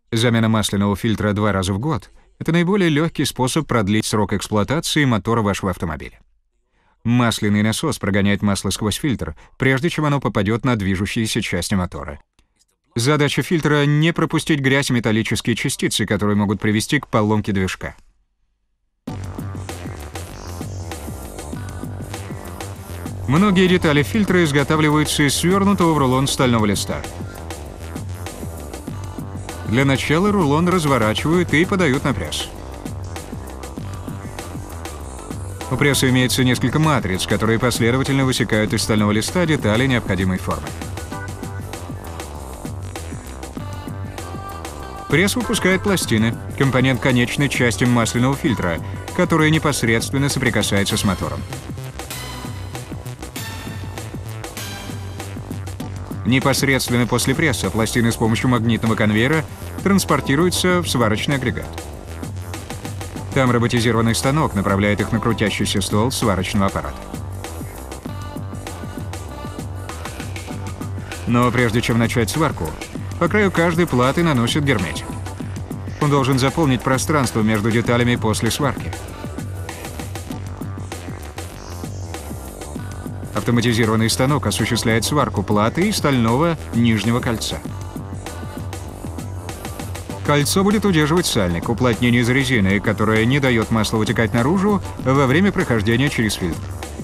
Замена масляного фильтра 2 раза в год — это наиболее легкий способ продлить срок эксплуатации мотора вашего автомобиля. Масляный насос прогоняет масло сквозь фильтр, прежде чем оно попадет на движущиеся части мотора. Задача фильтра — не пропустить грязь и металлические частицы, которые могут привести к поломке движка. Многие детали фильтра изготавливаются из свернутого в рулон стального листа. Для начала рулон разворачивают и подают на пресс. У пресса имеется несколько матриц, которые последовательно высекают из стального листа детали необходимой формы. Пресс выпускает пластины, компонент конечной части масляного фильтра, которая непосредственно соприкасается с мотором. Непосредственно после пресса пластины с помощью магнитного конвейера транспортируются в сварочный агрегат. Там роботизированный станок направляет их на крутящийся стол сварочного аппарата. Но прежде чем начать сварку, по краю каждой платы наносят герметик. Он должен заполнить пространство между деталями после сварки. Автоматизированный станок осуществляет сварку платы и стального нижнего кольца. Кольцо будет удерживать сальник, уплотнение из резины, которое не дает маслу вытекать наружу во время прохождения через фильтр.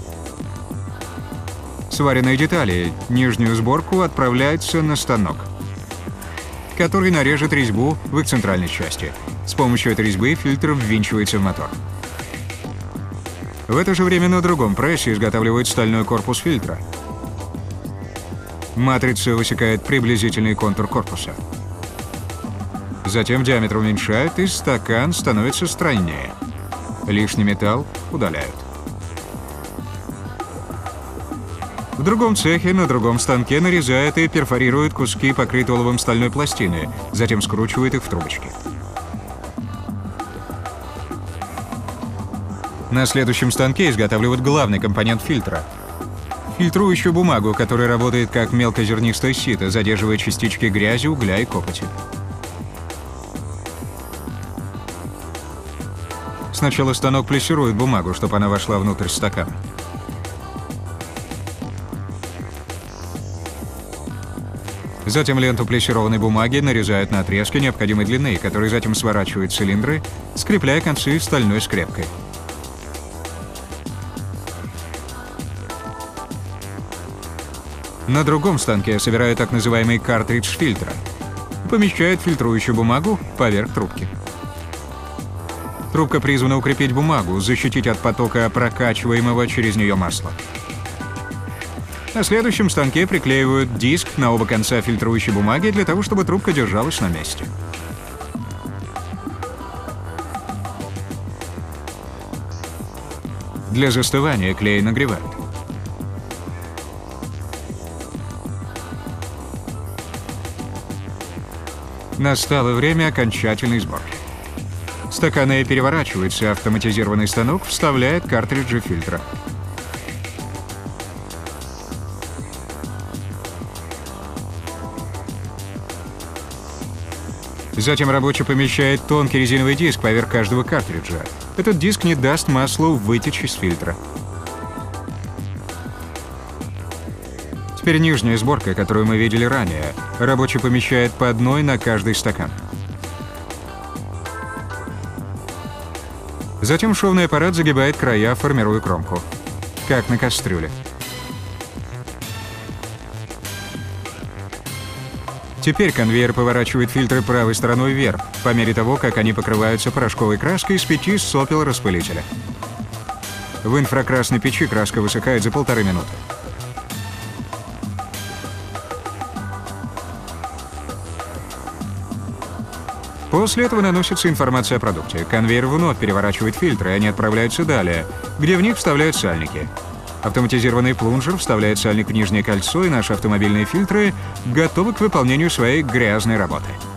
Сваренные детали, нижнюю сборку, отправляются на станок, который нарежет резьбу в их центральной части. С помощью этой резьбы фильтр ввинчивается в мотор. В это же время на другом прессе изготавливают стальной корпус фильтра. Матрица высекает приблизительный контур корпуса. Затем диаметр уменьшают, и стакан становится стройнее. Лишний металл удаляют. В другом цехе на другом станке нарезают и перфорируют куски покрытой оловом стальной пластины, затем скручивают их в трубочки. На следующем станке изготавливают главный компонент фильтра — фильтрующую бумагу, которая работает как мелкозернистое сито, задерживая частички грязи, угля и копоти. Сначала станок плессирует бумагу, чтобы она вошла внутрь стакана. Затем ленту плессированной бумаги нарезают на отрезки необходимой длины, которые затем сворачивают в цилиндры, скрепляя концы стальной скрепкой. На другом станке собирают так называемый картридж фильтра. Помещают фильтрующую бумагу поверх трубки. Трубка призвана укрепить бумагу, защитить от потока прокачиваемого через нее масла. На следующем станке приклеивают диск на оба конца фильтрующей бумаги для того, чтобы трубка держалась на месте. Для застывания клей нагревают. Настало время окончательной сборки. Стаканы переворачиваются, автоматизированный станок вставляет картриджи фильтра. Затем рабочий помещает тонкий резиновый диск поверх каждого картриджа. Этот диск не даст маслу вытечь из фильтра. Теперь нижняя сборка, которую мы видели ранее. Рабочий помещает по одной на каждый стакан. Затем шовный аппарат загибает края, формируя кромку, как на кастрюле. Теперь конвейер поворачивает фильтры правой стороной вверх, по мере того, как они покрываются порошковой краской из 5 сопел распылителя. В инфракрасной печи краска высыхает за 1,5 минуты. После этого наносится информация о продукте. Конвейер вновь переворачивает фильтры, и они отправляются далее, где в них вставляют сальники. Автоматизированный плунжер вставляет сальник в нижнее кольцо, и наши автомобильные фильтры готовы к выполнению своей грязной работы.